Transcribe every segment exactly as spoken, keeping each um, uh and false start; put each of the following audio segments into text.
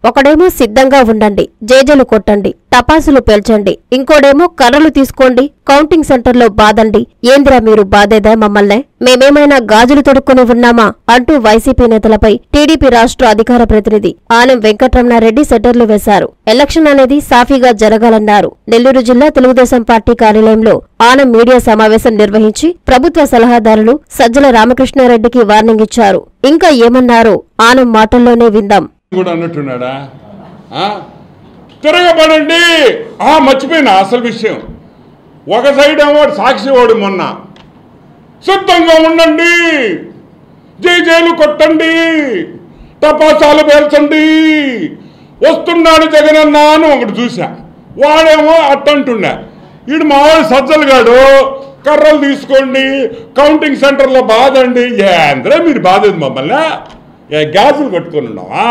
ఒకడేమో సిద్ధంగా ఉండండి, జేజలు కొట్టండి, టపాసులు పేల్చండి, ఇంకోడేమో కర్రలు తీసుకోండి, కౌంటింగ్ సెంటర్లో బాదండి. ఏందిరా మీరు బాధేదా మమ్మల్నే? మేమేమైనా గాజులు తొడుక్కుని ఉన్నామా అంటూ వైసీపీ నేతలపై టీడీపీ రాష్ట్ర అధికార ప్రతినిధి ఆనం వెంకటరమణారెడ్డి సెటర్లు వేశారు. ఎలక్షన్ అనేది సాఫీగా జరగాలన్నారు. నెల్లూరు జిల్లా తెలుగుదేశం పార్టీ కార్యాలయంలో ఆనం మీడియా సమావేశం నిర్వహించి ప్రభుత్వ సలహాదారులు సజ్జల రామకృష్ణారెడ్డికి వార్నింగ్ ఇచ్చారు. ఇంకా ఏమన్నారో ఆనం మాటల్లోనే విందాం. తిరగబడండి. మర్చిపోయినా అసలు విషయం. ఒక సైడ్ ఏమో సాక్షి వాడు మొన్న సిద్ధంగా ఉండండి, జైజేలు కొట్టండి, టపాసాలు పేల్చండి, వస్తున్నాడు జగనన్న అని ఒకటి చూసా. వాడేమో అట్టంటుండే. వీడు మావాడు సజ్జలుగాడు కర్రలు తీసుకోండి, కౌంటింగ్ సెంటర్లో బాధండి. ఏంద్రే మీరు బాధేది మమ్మల్ని? ఏ గ్యాసులు కట్టుకొని ఉన్నావా?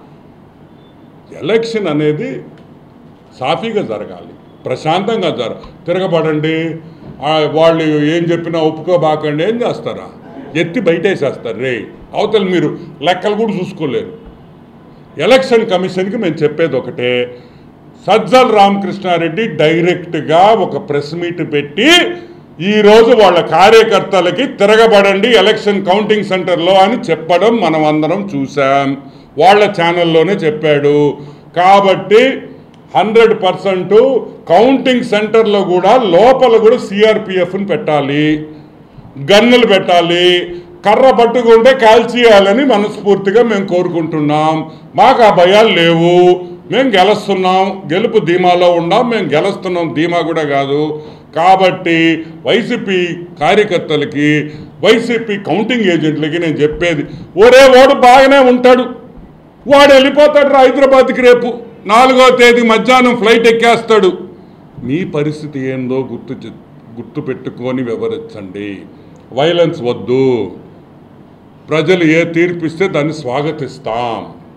ఎలక్షన్ అనేది సాఫీగా జరగాలి, ప్రశాంతంగా జర తిరగబడండి. వాళ్ళు ఏం చెప్పినా ఒప్పుకోబాకండి. ఏం చేస్తారా? ఎత్తి బయటేసేస్తారు రే. అవతల మీరు లెక్కలు కూడా చూసుకోలేరు. ఎలక్షన్ కమిషన్కి మేము చెప్పేది ఒకటే, సజ్జల రామకృష్ణారెడ్డి డైరెక్ట్గా ఒక ప్రెస్ మీట్ పెట్టి ఈరోజు వాళ్ళ కార్యకర్తలకి తిరగబడండి ఎలక్షన్ కౌంటింగ్ సెంటర్లో అని చెప్పడం మనం అందరం చూసాం. వాళ్ళ ఛానల్లోనే చెప్పాడు. కాబట్టి హండ్రెడ్ పర్సెంట్ కౌంటింగ్ సెంటర్లో కూడా లోపల కూడా సిఆర్పిఎఫ్ని పెట్టాలి, గన్నులు పెట్టాలి, కర్ర పట్టుకుంటే కాల్చేయాలని మనస్ఫూర్తిగా మేము కోరుకుంటున్నాం. మాకు ఆ భయాలు లేవు. మేము గెలుస్తున్నాం, గెలుపు ధీమాలో ఉన్నాం. మేము గెలుస్తున్నాం, ధీమా కూడా కాదు. కాబట్టి వైసీపీ కార్యకర్తలకి, వైసీపీ కౌంటింగ్ ఏజెంట్లకి నేను చెప్పేది, ఒరే వాడు బాగానే ఉంటాడు, వాడు వెళ్ళిపోతాడు హైదరాబాద్కి రేపు నాలుగో తేదీ మధ్యాహ్నం ఫ్లైట్ ఎక్కేస్తాడు. మీ పరిస్థితి ఏందో గుర్తు గుర్తు పెట్టుకొని వివరించండి. వైలెన్స్ వద్దు. ప్రజలు ఏ తీర్పిస్తే దాన్ని స్వాగతిస్తాం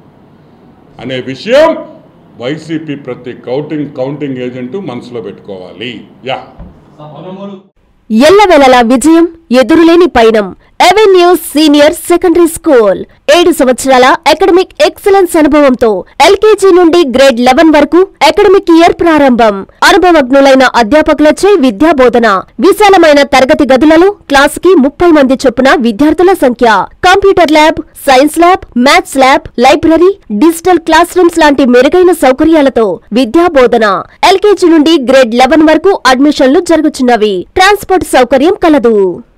అనే విషయం వైసీపీ ప్రతి కౌంటింగ్ కౌంటింగ్ ఏజెంటు మనసులో పెట్టుకోవాలి. యా ఎల్లవెల్లలా విజయం, ఎదురులేని పయనం. ఎవెన్యూ సీనియర్ సెకండరీ స్కూల్ ఏడు సంవత్సరాల అకాడమిక్ ఎక్సలెన్స్ అనుభవంతో ఎల్కేజీ నుండి గ్రేడ్ లెవెన్ వరకు అకాడమిక్ ఇయర్ ప్రారంభం. అనుభవజ్ఞులైన అధ్యాపకులచే విద్యా బోధన. విశాలమైన తరగతి గదులలో క్లాస్ కి ముప్పై మంది చొప్పున విద్యార్థుల సంఖ్య. Computer lab, science lab, maths lab, library, digital classrooms లాంటి మెరుగైన సౌకర్యాలతో విద్యా బోధన. ఎల్కేజీ నుండి గ్రేడ్ లెవెన్ వరకు అడ్మిషన్లు జరుగుతున్నవి. ట్రాన్స్పోర్ట్ సౌకర్యం కలదు.